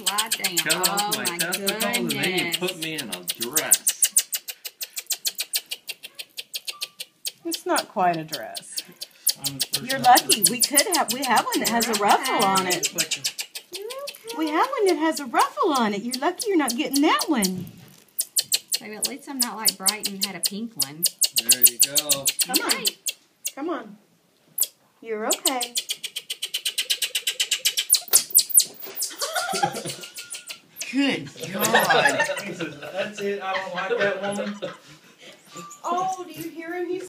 Slide down. Cut off my goodness. testicles and then you put me in a dress. It's not quite a dress. You're lucky. We have one that has a ruffle on it. We have one that has a ruffle on it. You're lucky you're not getting that one. Maybe at least I'm not like Brighton had a pink one. There you go. Come on. Come on. You're okay. Good God. That's it. I don't like that woman. Oh, do you hear him? He's